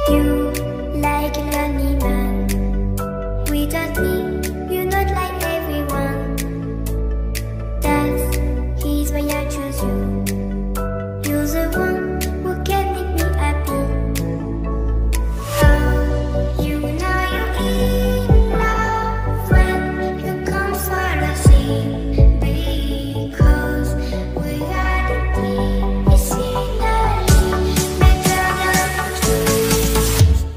You like a lonely man. Without me, you're not like everyone. That's he's why I choose you. You're the one who can make me happy. Oh, you know you're in love when you come for the sea. Because we are the team, it's scenery, better than trees.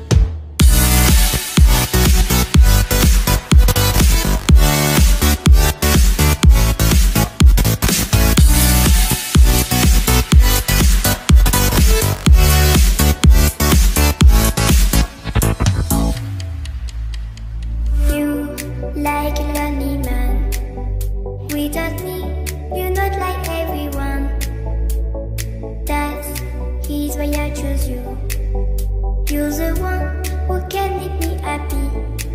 You like a lonely man. Without me, you're not like everyone. That's he's why I choose you. You're the one who can make me happy.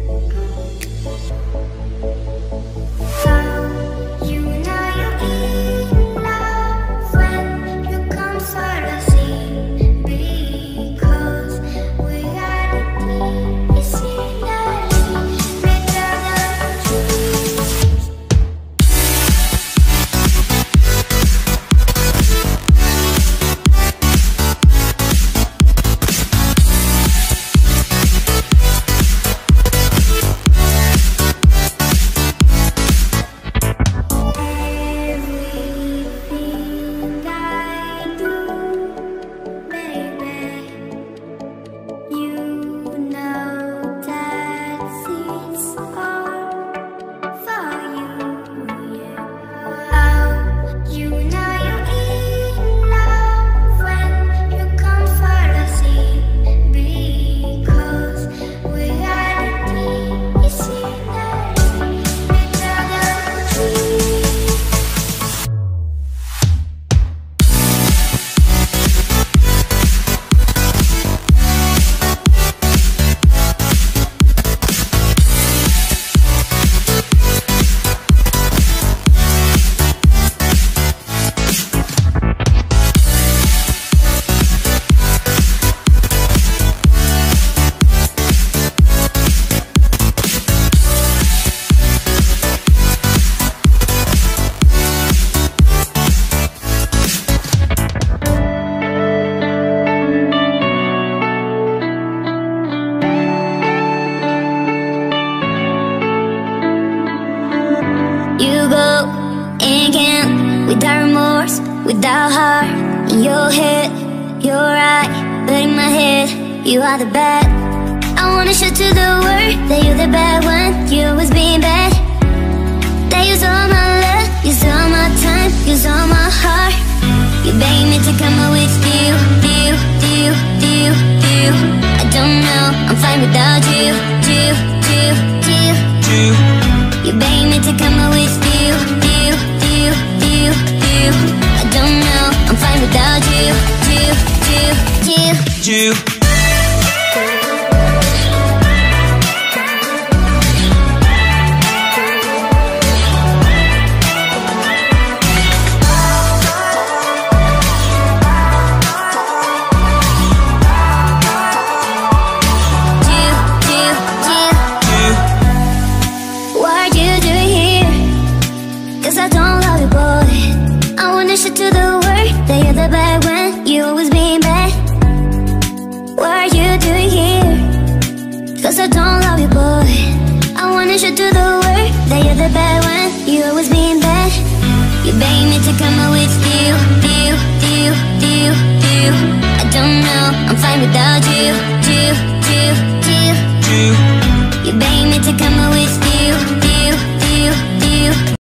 Oh, you know you're in love when you come for the sea. Because we are the team, it's scenery, better than trees. Everything I do, baby, you know that it's all for you, yeah. Oh, you know you're in love when you come for the sea. Because we are the team, it's scenery, better than trees. You go and can without remorse, without heart. In your head, you're right, but in my head, you are the bad. I wanna show to the world that you're the bad one. You always being bad. That use all my love, use all my time, use all my heart. You beg me to come up with you. I don't know, I'm fine without you. You beg me to come up with you. I don't know, I'm fine without you. What are you doing here? 'Cause I don't love you, boy. I wanna show to the world that you're the bad one. You always being bad. What are you doing here? 'Cause I don't love you, boy. I wanna show to the world that you're the bad one. You always being bad. You beg me to come up with you. I don't know, I'm fine without you.